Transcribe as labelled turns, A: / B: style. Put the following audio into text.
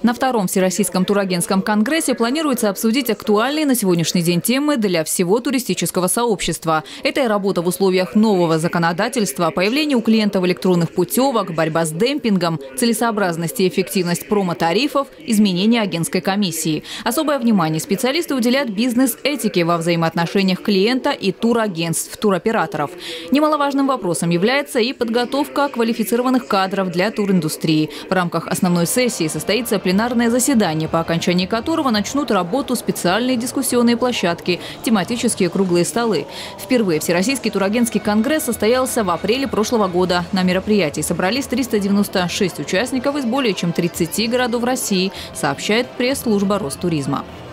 A: На втором Всероссийском турагентском конгрессе планируется обсудить актуальные на сегодняшний день темы для всего туристического сообщества. Это и работа в условиях нового законодательства, появление у клиентов электронных путевок, борьба с демпингом, целесообразность и эффективность промо-тарифов, изменение агентской комиссии. Особое внимание специалисты уделяют бизнес-этике во взаимоотношениях клиента и турагентств, туроператоров. Немаловажным вопросом является и подготовка квалифицированных кадров для туриндустрии. В рамках основной сессии состоится пленарное заседание, по окончании которого начнут работу специальные дискуссионные площадки, тематические круглые столы. Впервые Всероссийский турагентский конгресс состоялся в апреле прошлого года. На мероприятии собрались 396 участников из более чем 30 городов России, сообщает пресс-служба Ростуризма.